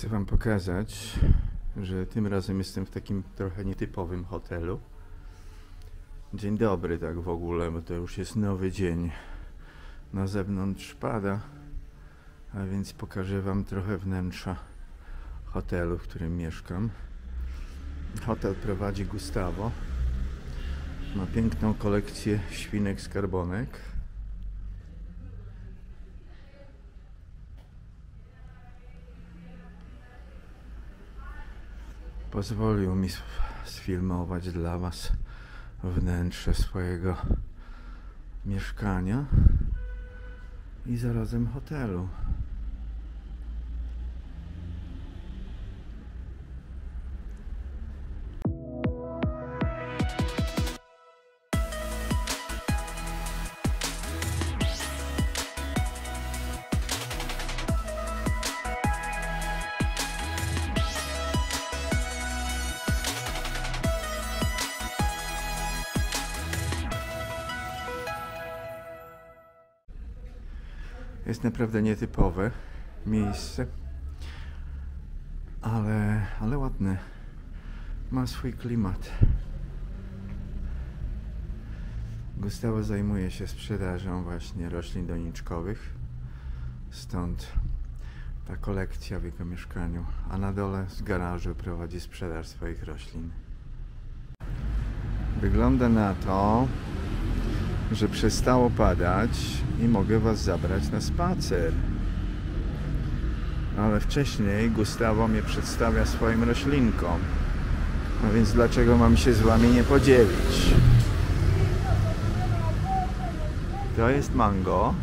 Chcę wam pokazać, że tym razem jestem w takim trochę nietypowym hotelu. Dzień dobry, tak w ogóle, bo to już jest nowy dzień. Na zewnątrz pada, a więc pokażę wam trochę wnętrza hotelu, w którym mieszkam. Hotel prowadzi Gustavo. Ma piękną kolekcję świnek skarbonek. Pozwolił mi sfilmować dla was wnętrze swojego mieszkania i zarazem hotelu. Jest naprawdę nietypowe miejsce, ale ładne. Ma swój klimat. Gustavo zajmuje się sprzedażą właśnie roślin doniczkowych, stąd ta kolekcja w jego mieszkaniu, a na dole z garażu prowadzi sprzedaż swoich roślin. Wygląda na to, że przestało padać i mogę was zabrać na spacer. Ale wcześniej Gustavo mnie przedstawia swoim roślinkom. A więc dlaczego mam się z wami nie podzielić? To jest mango.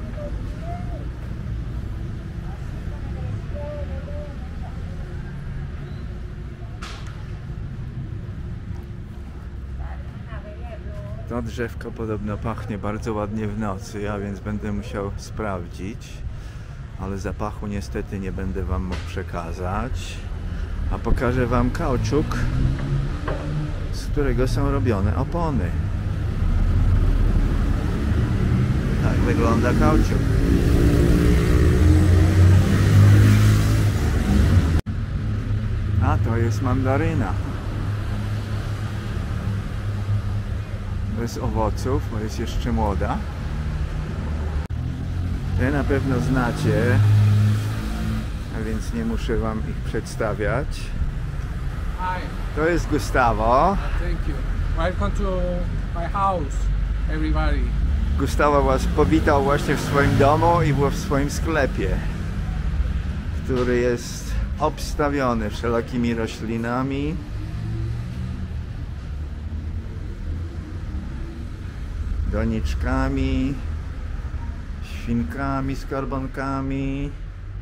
To drzewko podobno pachnie bardzo ładnie w nocy, a więc będę musiał sprawdzić, ale zapachu niestety nie będę wam mógł przekazać. A pokażę wam kauczuk, z którego są robione opony. Tak wygląda kauczuk. A to jest mandaryna. Bez owoców, bo jest jeszcze młoda. Te na pewno znacie, a więc nie muszę wam ich przedstawiać. Hi. To jest Gustavo. Thank you. Welcome to my house, everybody. Gustavo was powitał właśnie w swoim domu i w swoim sklepie, który jest obstawiony wszelakimi roślinami. Doniczkami, świnkami, skarbonkami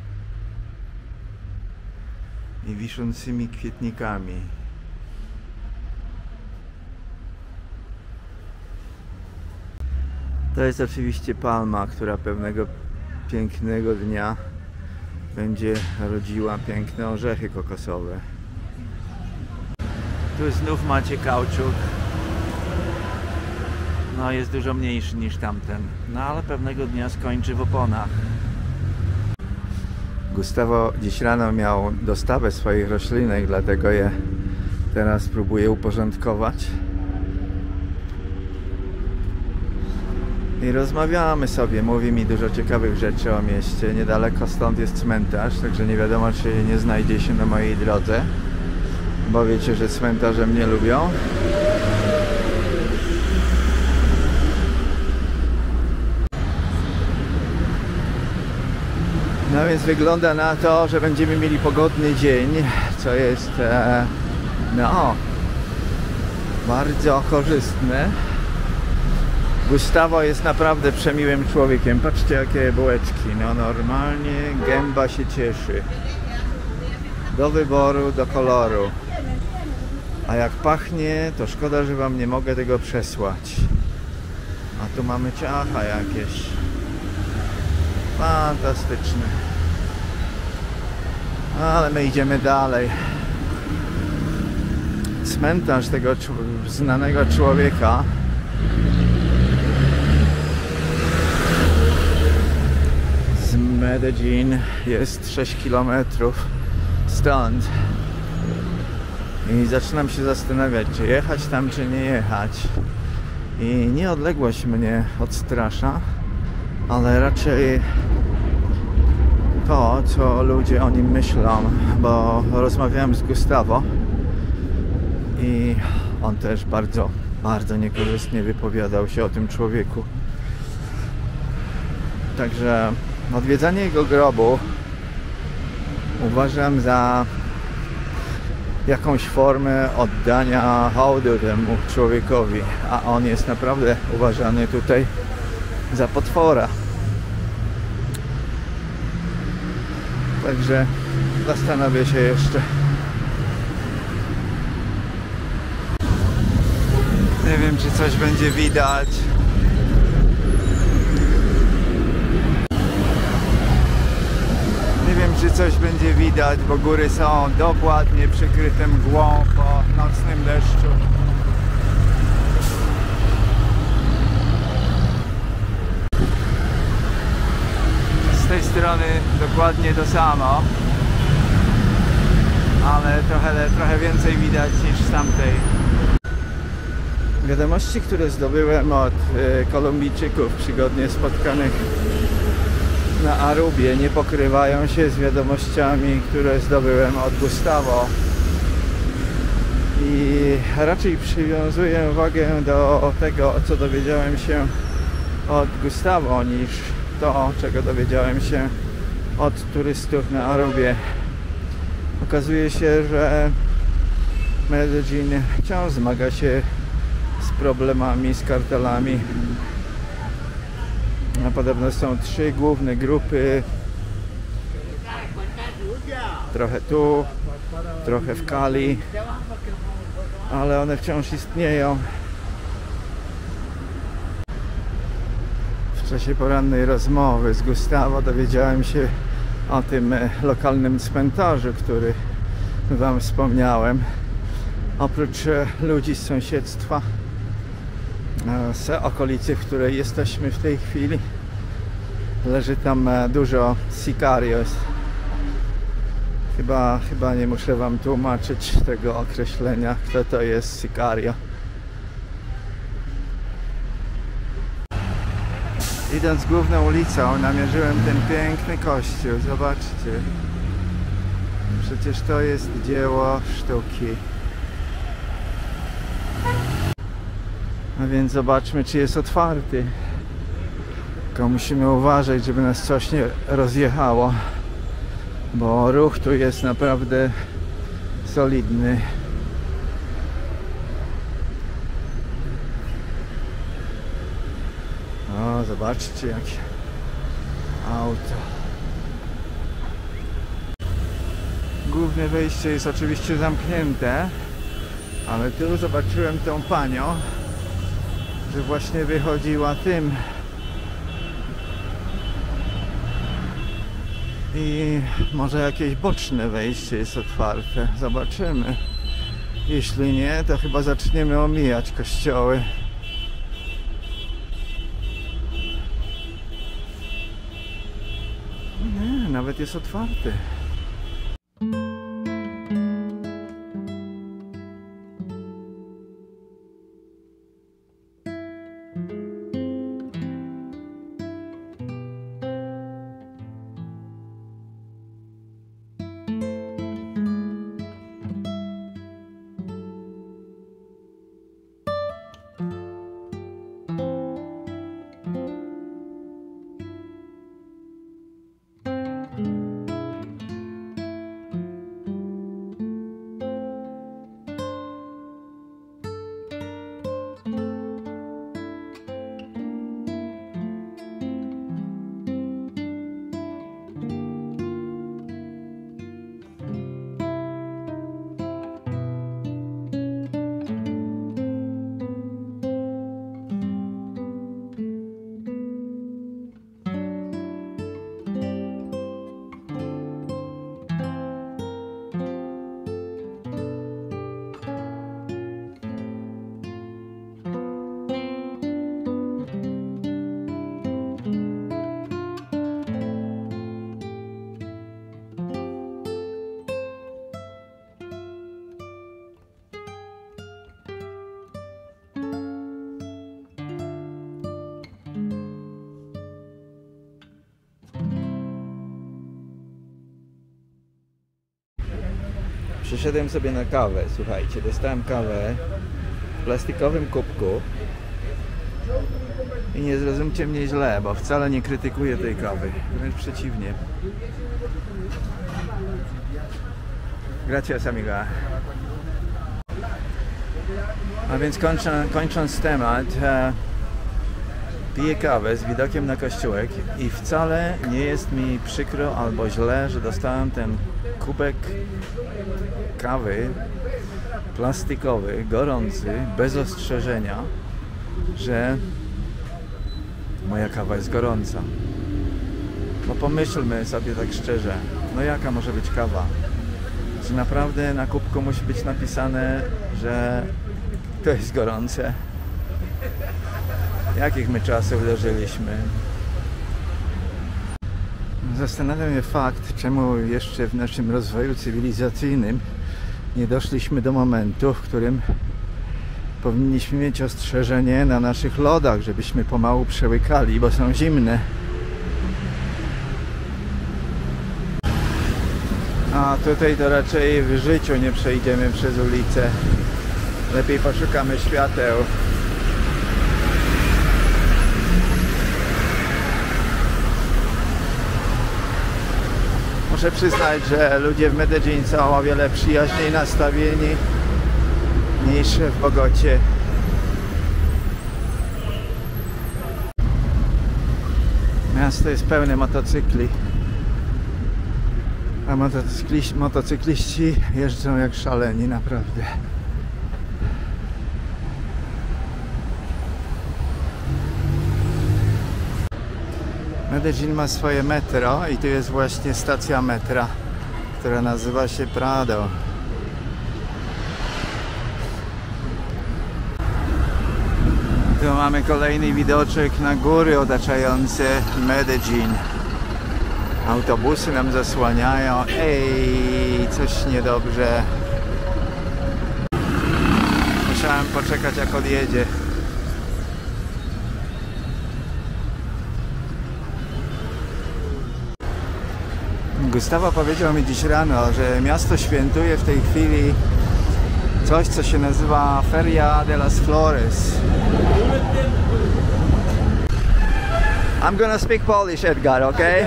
i wiszącymi kwietnikami. To jest oczywiście palma, która pewnego pięknego dnia będzie rodziła piękne orzechy kokosowe. Tu znów macie kauczuk. No, jest dużo mniejszy niż tamten, no ale pewnego dnia skończy w oponach. Gustavo dziś rano miał dostawę swoich roślinek, dlatego je teraz próbuję uporządkować. I rozmawiamy sobie, mówi mi dużo ciekawych rzeczy o mieście. Niedaleko stąd jest cmentarz, także nie wiadomo, czy nie znajdzie się na mojej drodze, bo wiecie, że cmentarze mnie lubią. No więc wygląda na to, że będziemy mieli pogodny dzień, co jest no bardzo korzystne. Gustavo jest naprawdę przemiłym człowiekiem. Patrzcie, jakie bułeczki. No normalnie gęba się cieszy. Do wyboru, do koloru. A jak pachnie, to szkoda, że wam nie mogę tego przesłać. A tu mamy ciacha jakieś. Fantastyczne. Ale my idziemy dalej. Cmentarz tego znanego człowieka z Medellin jest 6 km stąd i zaczynam się zastanawiać, czy jechać tam, czy nie jechać. I nie odległość mnie odstrasza, ale raczej to, co ludzie o nim myślą, bo rozmawiałem z Gustavo i on też bardzo, bardzo niekorzystnie wypowiadał się o tym człowieku. Także odwiedzanie jego grobu uważam za jakąś formę oddania hołdu temu człowiekowi, a on jest naprawdę uważany tutaj za potwora. Także zastanowię się jeszcze. Nie wiem, czy coś będzie widać. Nie wiem, czy coś będzie widać, bo góry są dokładnie przykryte mgłą po nocnym deszczu. Z tej strony dokładnie to samo, ale trochę więcej widać niż z tamtej. Wiadomości, które zdobyłem od Kolumbijczyków przygodnie spotkanych na Arubie, nie pokrywają się z wiadomościami, które zdobyłem od Gustavo. I raczej przywiązuję wagę do tego, co dowiedziałem się od Gustavo, niż to, czego dowiedziałem się od turystów na Arubie. Okazuje się, że Medellin wciąż zmaga się z problemami, z kartelami. A podobno są 3 główne grupy. Trochę tu, trochę w Cali, ale one wciąż istnieją. W czasie porannej rozmowy z Gustavo dowiedziałem się o tym lokalnym cmentarzu, który wam wspomniałem. Oprócz ludzi z sąsiedztwa, z okolicy, w której jesteśmy w tej chwili, leży tam dużo sicarios. Chyba nie muszę wam tłumaczyć tego określenia, kto to jest sicario. Idąc główną ulicą, namierzyłem ten piękny kościół. Zobaczcie. Przecież to jest dzieło sztuki. A więc zobaczmy, czy jest otwarty. Tylko musimy uważać, żeby nas coś nie rozjechało, bo ruch tu jest naprawdę solidny. O, zobaczcie, jakie auto. Główne wejście jest oczywiście zamknięte, ale tu zobaczyłem tą panią, że właśnie wychodziła tym. I może jakieś boczne wejście jest otwarte. Zobaczymy. Jeśli nie, to chyba zaczniemy omijać kościoły. Nie, nawet jest otwarty. Przyszedłem sobie na kawę, słuchajcie, dostałem kawę w plastikowym kubku i nie zrozumcie mnie źle, bo wcale nie krytykuję tej kawy, wręcz przeciwnie. Gracias, amiga. A więc kończąc temat, piję kawę z widokiem na kościółek i wcale nie jest mi przykro albo źle, że dostałem ten kubek kawy plastikowy, gorący, bez ostrzeżenia, że moja kawa jest gorąca. No pomyślmy sobie tak szczerze, no jaka może być kawa? Czy naprawdę na kubku musi być napisane, że to jest gorące? Jakich my czasów dożyliśmy? Zastanawia mnie fakt, czemu jeszcze w naszym rozwoju cywilizacyjnym nie doszliśmy do momentu, w którym powinniśmy mieć ostrzeżenie na naszych lodach, żebyśmy pomału przełykali, bo są zimne. A tutaj to raczej w życiu nie przejdziemy przez ulicę. Lepiej poszukamy świateł. Muszę przyznać, że ludzie w Medellin są o wiele przyjaźniej nastawieni niż w Bogocie. Miasto jest pełne motocykli, a motocykliści jeżdżą jak szaleni, naprawdę. Medellin ma swoje metro i tu jest właśnie stacja metra, która nazywa się Prado. Tu mamy kolejny widoczek na góry otaczające Medellin. Autobusy nam zasłaniają. Ej, coś niedobrze. Musiałem poczekać, jak odjedzie. Gustavo powiedział mi dziś rano, że miasto świętuje w tej chwili coś, co się nazywa Feria de las Flores. I'm gonna speak Polish, Edgar, okay?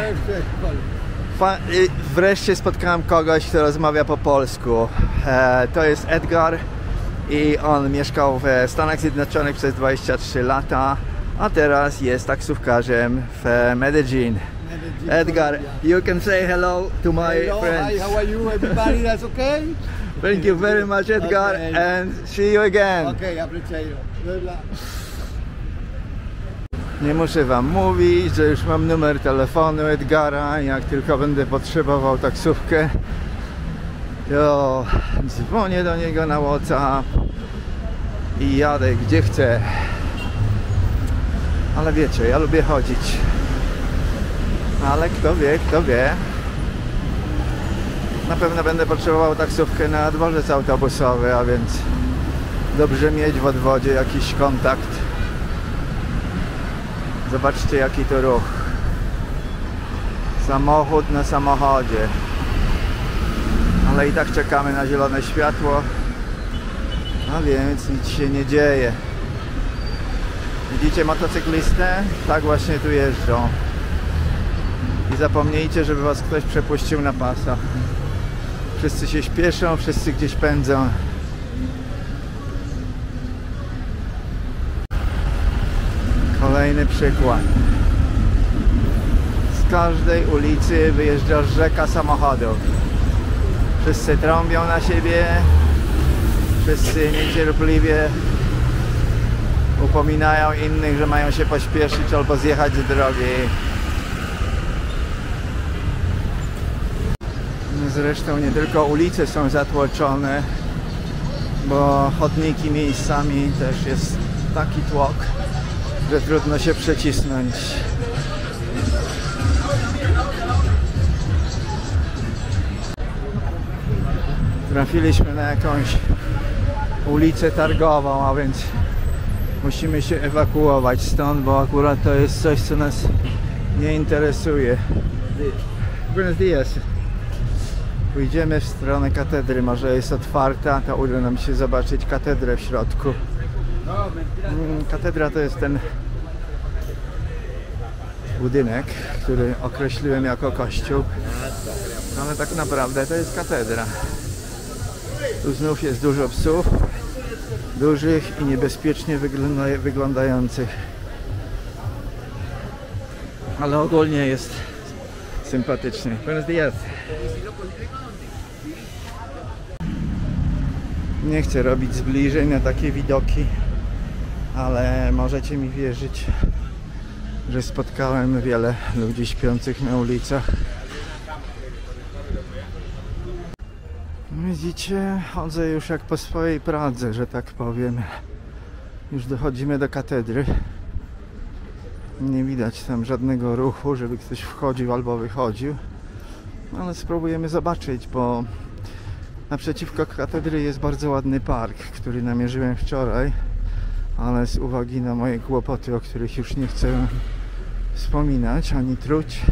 Wreszcie spotkałem kogoś, kto rozmawia po polsku. To jest Edgar i on mieszkał w Stanach Zjednoczonych przez 23 lata, a teraz jest taksówkarzem w Medellin. Edgar, you can say hello to my friends. Hi, how are you, everybody? That's okay? Thank you very much, Edgar, Okay. and see you again. Okay, appreciate it. Good luck. Nie muszę wam mówić, że już mam numer telefonu Edgara. Jak tylko będę potrzebował taksówkę, to dzwonię do niego na WhatsApp i jadę gdzie chcę. Ale wiecie, ja lubię chodzić. Ale kto wie, kto wie. Na pewno będę potrzebował taksówkę na dworzec autobusowy, a więc dobrze mieć w odwodzie jakiś kontakt. Zobaczcie, jaki to ruch. Samochód na samochodzie. Ale i tak czekamy na zielone światło. A więc nic się nie dzieje. Widzicie motocyklistę? Tak właśnie tu jeżdżą. I zapomnijcie, żeby was ktoś przepuścił na pasach. Wszyscy się śpieszą, wszyscy gdzieś pędzą. Kolejny przykład. Z każdej ulicy wyjeżdża rzeka samochodów. Wszyscy trąbią na siebie. Wszyscy niecierpliwie upominają innych, że mają się pośpieszyć albo zjechać z drogi. Zresztą nie tylko ulice są zatłoczone, bo chodniki miejscami też jest taki tłok, że trudno się przecisnąć. Trafiliśmy na jakąś ulicę targową, a więc musimy się ewakuować stąd, bo akurat to jest coś, co nas nie interesuje. Buenos días. Pójdziemy w stronę katedry, może jest otwarta, to uda nam się zobaczyć katedrę w środku. Katedra to jest ten budynek, który określiłem jako kościół, ale tak naprawdę to jest katedra. Tu znów jest dużo psów, dużych i niebezpiecznie wyglądających, ale ogólnie jest sympatycznie. Buenos días. Nie chcę robić zbliżeń na takie widoki, ale możecie mi wierzyć, że spotkałem wiele ludzi śpiących na ulicach. Widzicie, chodzę już jak po swojej Pradze, że tak powiem. Już dochodzimy do katedry. Nie widać tam żadnego ruchu, żeby ktoś wchodził albo wychodził. Ale spróbujemy zobaczyć, bo naprzeciwko katedry jest bardzo ładny park, który namierzyłem wczoraj, ale z uwagi na moje kłopoty, o których już nie chcę wspominać ani truć,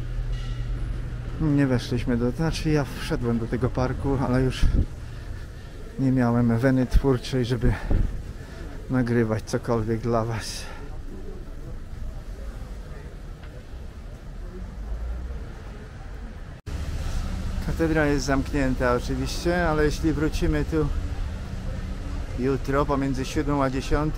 nie weszliśmy znaczy ja wszedłem do tego parku, ale już nie miałem weny twórczej, żeby nagrywać cokolwiek dla was. Katedra jest zamknięta oczywiście, ale jeśli wrócimy tu jutro pomiędzy 7 a 10,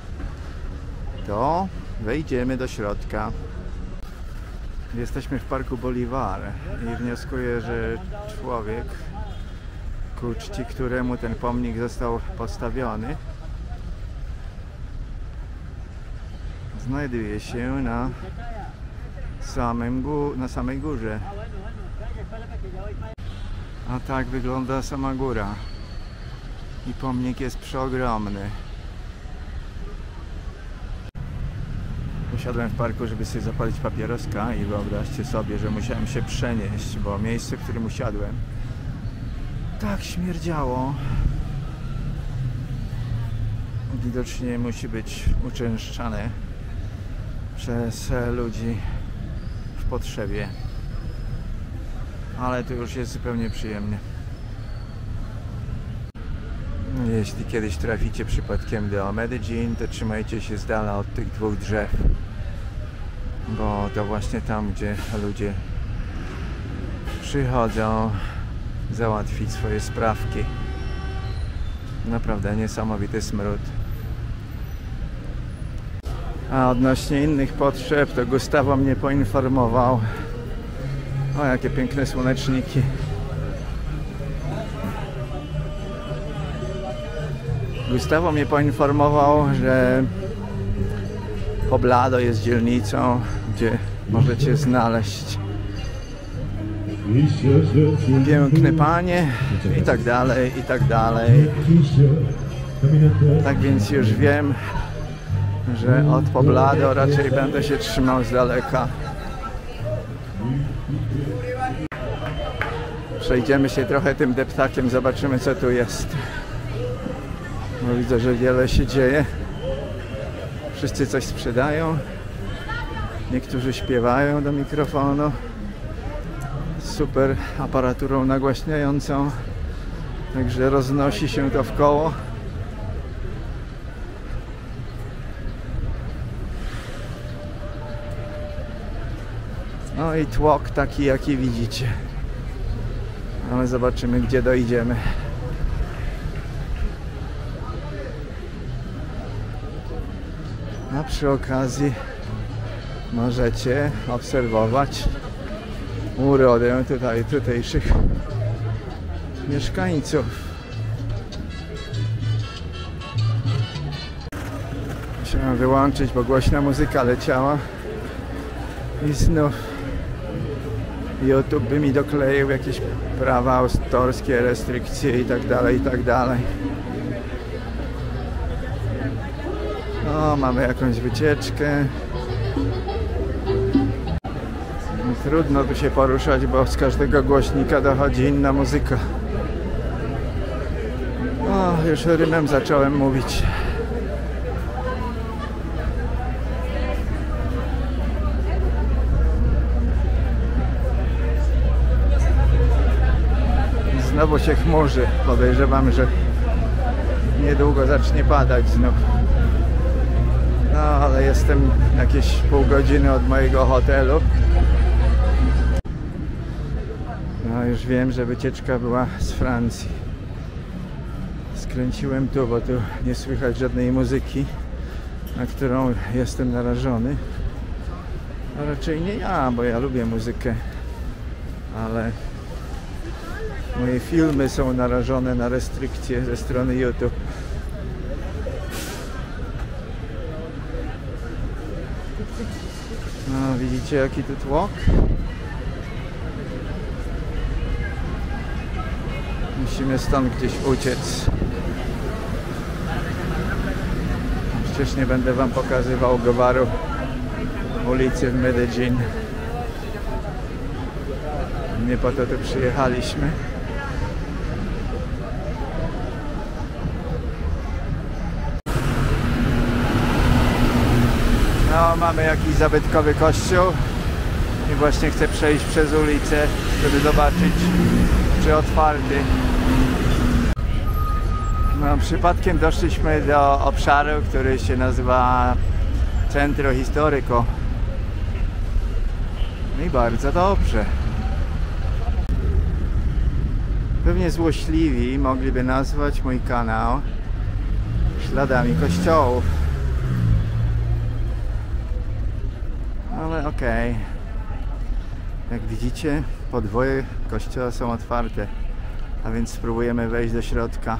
to wejdziemy do środka. Jesteśmy w parku Bolivar i wnioskuję, że człowiek, ku czci któremu ten pomnik został postawiony, znajduje się na samej górze. A tak wygląda sama góra. I pomnik jest przeogromny. Usiadłem w parku, żeby sobie zapalić papieroska i wyobraźcie sobie, że musiałem się przenieść, bo miejsce, w którym usiadłem, tak śmierdziało. Widocznie musi być uczęszczane przez ludzi w potrzebie. Ale to już jest zupełnie przyjemnie. Jeśli kiedyś traficie przypadkiem do Medellin, to trzymajcie się z dala od tych dwóch drzew, bo to właśnie tam, gdzie ludzie przychodzą załatwić swoje sprawki. Naprawdę niesamowity smród. A odnośnie innych potrzeb, to Gustavo mnie poinformował. O, jakie piękne słoneczniki. Gustavo mnie poinformował, że Poblado jest dzielnicą, gdzie możecie znaleźć piękne panie i tak dalej, i tak dalej. Tak więc już wiem, że od Poblado raczej będę się trzymał z daleka. Przejdziemy się trochę tym deptakiem, zobaczymy co tu jest. No, widzę, że wiele się dzieje. Wszyscy coś sprzedają. Niektórzy śpiewają do mikrofonu. Super aparaturą nagłaśniającą. Także roznosi się to w koło. No i tłok taki, jaki widzicie. Ale zobaczymy, gdzie dojdziemy. A przy okazji możecie obserwować urodę tutejszych mieszkańców. Musiałem wyłączyć, bo głośna muzyka leciała i znów YouTube by mi dokleił jakieś prawa autorskie, restrykcje i tak dalej, i tak dalej. O, mamy jakąś wycieczkę. Trudno tu się poruszać, bo z każdego głośnika dochodzi inna muzyka. O, już rymem zacząłem mówić. Znowu się chmurzy. Podejrzewam, że niedługo zacznie padać znów. No, ale jestem jakieś pół godziny od mojego hotelu. No, już wiem, że wycieczka była z Francji. Skręciłem tu, bo tu nie słychać żadnej muzyki, na którą jestem narażony. A raczej nie ja, bo ja lubię muzykę, ale moje filmy są narażone na restrykcje ze strony YouTube. No, widzicie jaki tu tłok? Musimy stąd gdzieś uciec. Przecież nie będę wam pokazywał Gowaru, ulicy w Medellin. Nie po to tu przyjechaliśmy. No, mamy jakiś zabytkowy kościół i właśnie chcę przejść przez ulicę, żeby zobaczyć, czy otwarty. No, przypadkiem doszliśmy do obszaru, który się nazywa Centro Histórico. I bardzo dobrze. Pewnie złośliwi mogliby nazwać mój kanał śladami kościołów. Ale okej. Jak widzicie, podwoje kościoła są otwarte, a więc spróbujemy wejść do środka.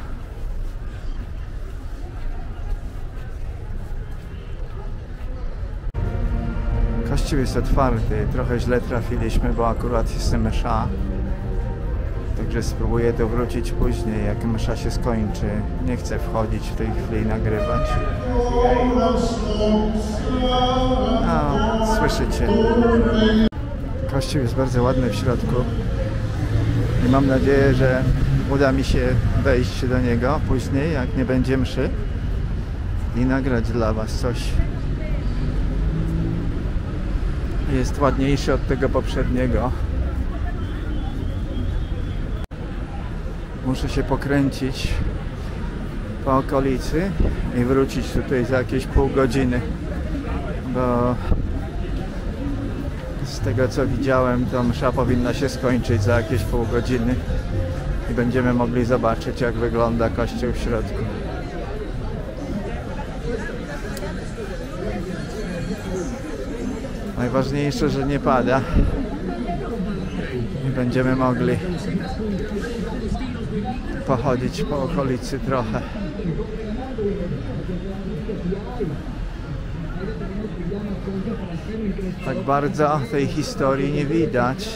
Kościół jest otwarty, trochę źle trafiliśmy, bo akurat jest msza. Także spróbuję to wrócić później, jak msza się skończy. Nie chcę wchodzić w tej chwili i nagrywać. No, słyszycie. Kościół jest bardzo ładny w środku. I mam nadzieję, że uda mi się wejść do niego później, jak nie będzie mszy. I nagrać dla was coś. Jest ładniejszy od tego poprzedniego. Muszę się pokręcić po okolicy i wrócić tutaj za jakieś pół godziny, bo z tego co widziałem, to msza powinna się skończyć za jakieś pół godziny i będziemy mogli zobaczyć, jak wygląda kościół w środku. Najważniejsze, że nie pada i będziemy mogli pochodzić po okolicy trochę. Tak bardzo tej historii nie widać,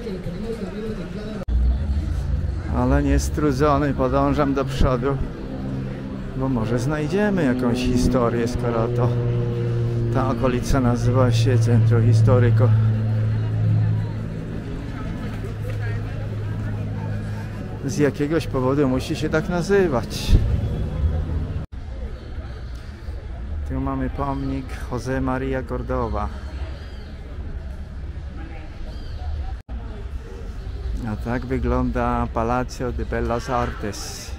ale niestrudzony podążam do przodu, bo może znajdziemy jakąś historię, skoro to ta okolica nazywa się Centro Histórico. Z jakiegoś powodu musi się tak nazywać. Tu mamy pomnik José María Córdoba. A tak wygląda Palacio de Bellas Artes.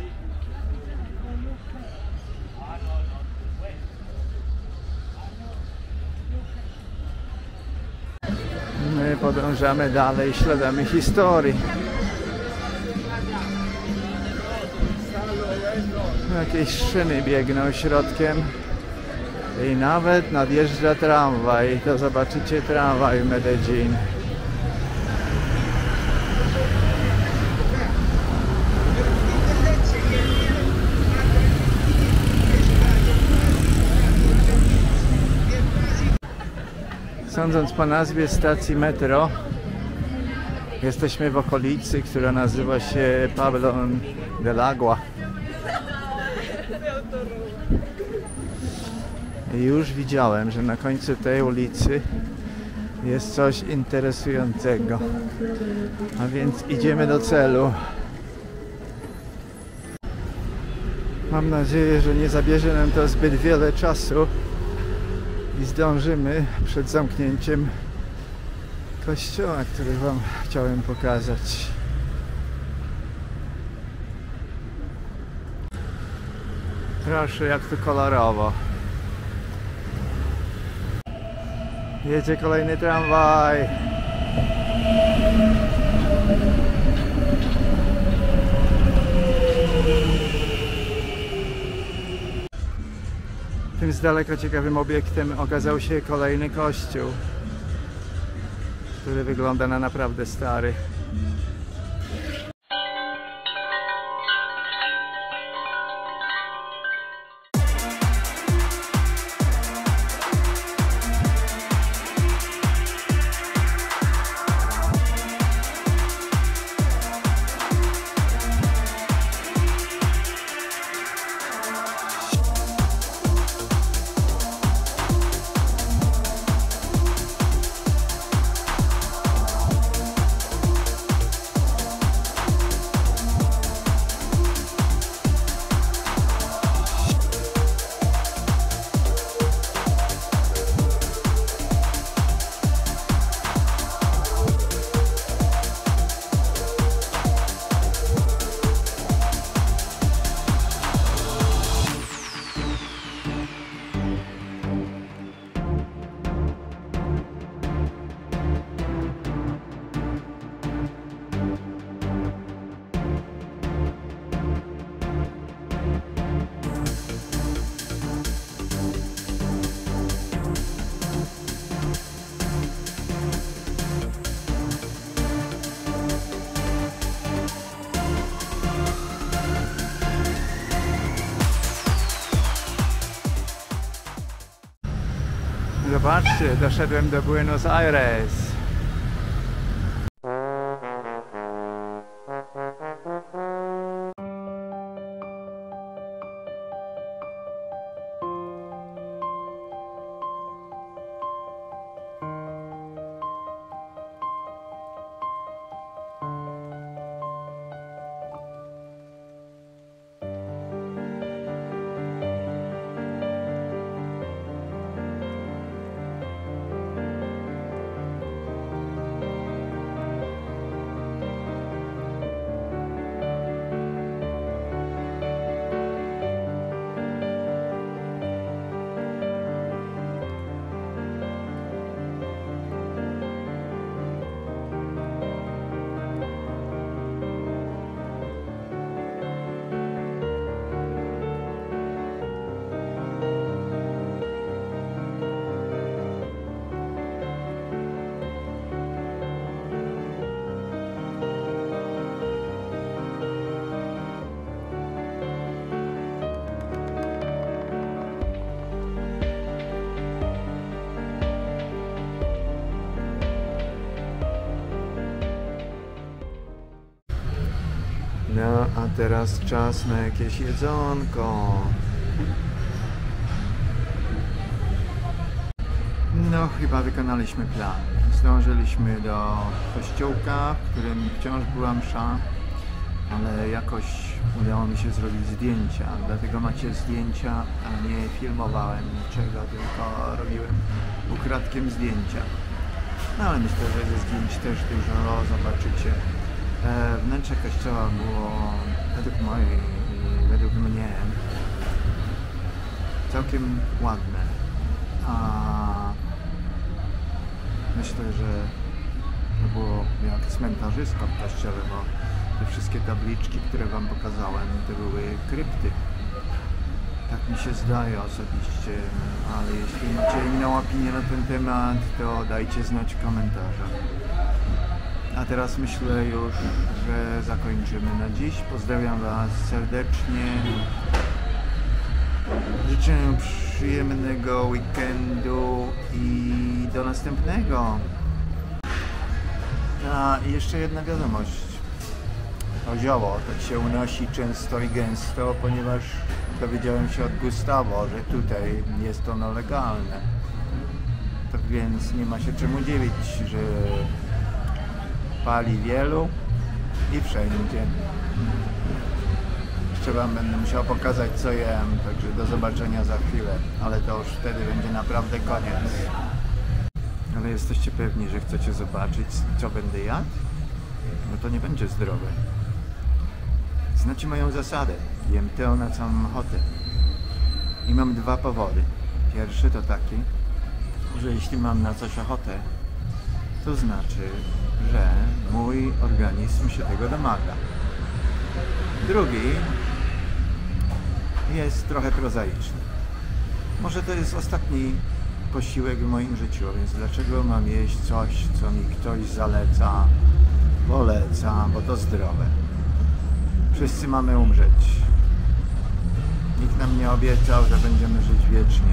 My podążamy dalej śladami historii. Jakieś szyny biegną środkiem i nawet nadjeżdża tramwaj. To zobaczycie tramwaj w Medellin. Sądząc po nazwie stacji metro, jesteśmy w okolicy, która nazywa się Pabellón del Agua. I już widziałem, że na końcu tej ulicy jest coś interesującego. A więc idziemy do celu. Mam nadzieję, że nie zabierze nam to zbyt wiele czasu i zdążymy przed zamknięciem kościoła, który wam chciałem pokazać. Proszę, jak tu kolorowo. Jedzie kolejny tramwaj. Tym z daleka ciekawym obiektem okazał się kolejny kościół, który wygląda na naprawdę stary. Zobaczcie, doszedłem do Buenos Aires. No, a teraz czas na jakieś jedzonko. No, chyba wykonaliśmy plan. Zdążyliśmy do kościółka, w którym wciąż była msza, ale jakoś udało mi się zrobić zdjęcia. Dlatego macie zdjęcia, a nie filmowałem niczego, tylko robiłem ukradkiem zdjęcia. No, ale myślę, że ze zdjęć też dużo zobaczycie. Wnętrze kościoła było według mnie całkiem ładne, a myślę, że to było jak cmentarzysko w kościele, bo te wszystkie tabliczki, które wam pokazałem, to były krypty. Tak mi się zdaje osobiście, ale jeśli macie inną opinię na ten temat, to dajcie znać w komentarzach. A teraz myślę już, że zakończymy na dziś. Pozdrawiam was serdecznie. Życzę przyjemnego weekendu i do następnego. A i jeszcze jedna wiadomość. To zioło tak się unosi często i gęsto, ponieważ dowiedziałem się od Gustavo, że tutaj jest ono legalne. Tak więc nie ma się czemu dziwić, że pali wielu i wszędzie. Jeszcze wam będę musiał pokazać, co jem, także do zobaczenia za chwilę, ale to już wtedy będzie naprawdę koniec. Ale jesteście pewni, że chcecie zobaczyć, co będę jadł? No to nie będzie zdrowe. Znacie moją zasadę. Jem to, na co mam ochotę. I mam dwa powody. Pierwszy to taki, że jeśli mam na coś ochotę, to znaczy, że mój organizm się tego domaga. Drugi jest trochę prozaiczny. Może to jest ostatni posiłek w moim życiu, więc dlaczego mam jeść coś, co mi ktoś zaleca, poleca, bo to zdrowe. Wszyscy mamy umrzeć. Nikt nam nie obiecał, że będziemy żyć wiecznie.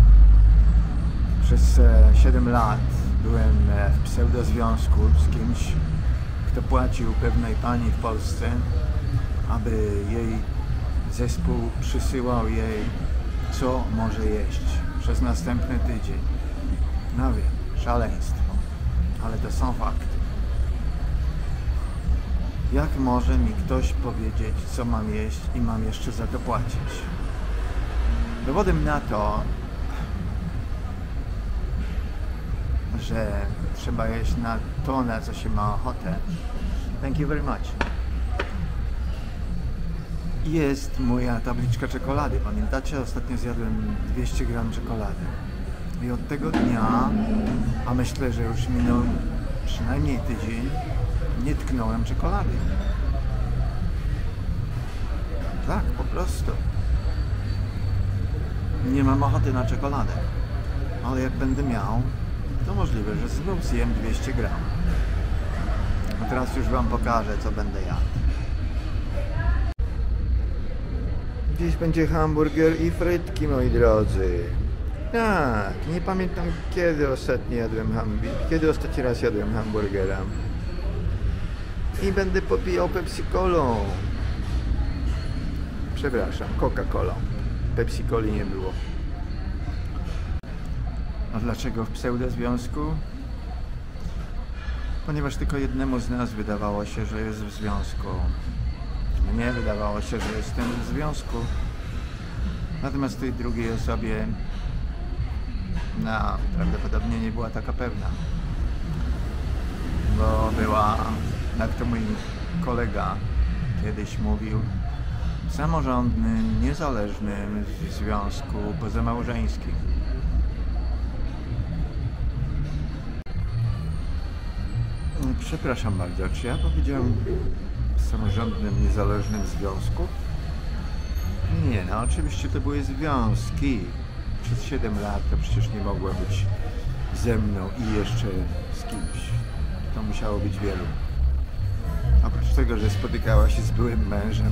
Przez 7 lat byłem w pseudozwiązku z kimś, kto płacił pewnej pani w Polsce, aby jej zespół przysyłał jej, co może jeść przez następny tydzień. No wiem, szaleństwo, ale to są fakty. Jak może mi ktoś powiedzieć, co mam jeść i mam jeszcze za to płacić? Dowodem na to, że trzeba jeść na to, na co się ma ochotę. Thank you very much. Jest moja tabliczka czekolady. Pamiętacie? Ostatnio zjadłem 200 gram czekolady. I od tego dnia, a myślę, że już minął przynajmniej tydzień, nie tknąłem czekolady. Tak, po prostu. Nie mam ochoty na czekoladę. Ale jak będę miał, to możliwe, że znów zjem 200 gram. A teraz już wam pokażę, co będę jadł. Dziś będzie hamburger i frytki, moi drodzy. Tak, nie pamiętam kiedy ostatni raz jadłem hamburgera. I będę popijał Pepsi-Colą. Przepraszam, Coca-Colą. Pepsi-Coli nie było. A dlaczego w pseudozwiązku? Ponieważ tylko jednemu z nas wydawało się, że jest w związku. Mnie wydawało się, że jestem w związku. Natomiast tej drugiej osobie prawdopodobnie nie była taka pewna. Bo była, jak to mój kolega kiedyś mówił, w samorządnym, niezależnym związku pozamałżeńskim. Przepraszam bardzo, czy ja powiedziałem w samorządnym, niezależnym związku? Nie, no oczywiście to były związki. Przez 7 lat to przecież nie mogła być ze mną i jeszcze z kimś. To musiało być wielu. Oprócz tego, że spotykała się z byłym mężem.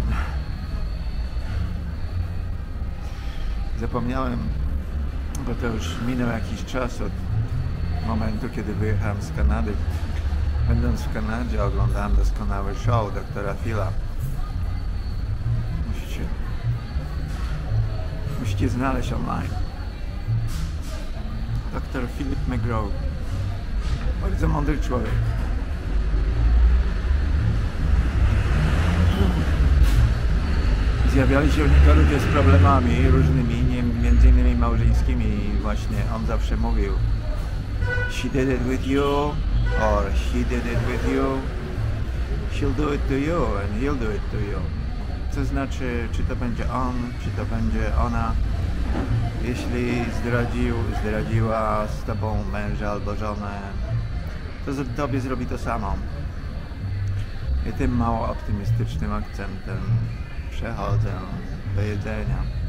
Zapomniałem, bo to już minął jakiś czas od momentu, kiedy wyjechałem z Kanady. Będąc w Kanadzie, oglądałem doskonały show doktora Phila. Musicie znaleźć online. Dr. Philip McGraw. Bardzo mądry człowiek. Zjawiali się u niego ludzie z problemami różnymi, między innymi małżeńskimi, i właśnie on zawsze mówił: she did it with you, or he did it with you, she'll do it to you and he'll do it to you. To znaczy, czy to będzie on, czy to będzie ona. Jeśli zdradziła z tobą męża albo żonę, to tobie zrobi to samo. I tym mało optymistycznym akcentem przechodzę do jedzenia.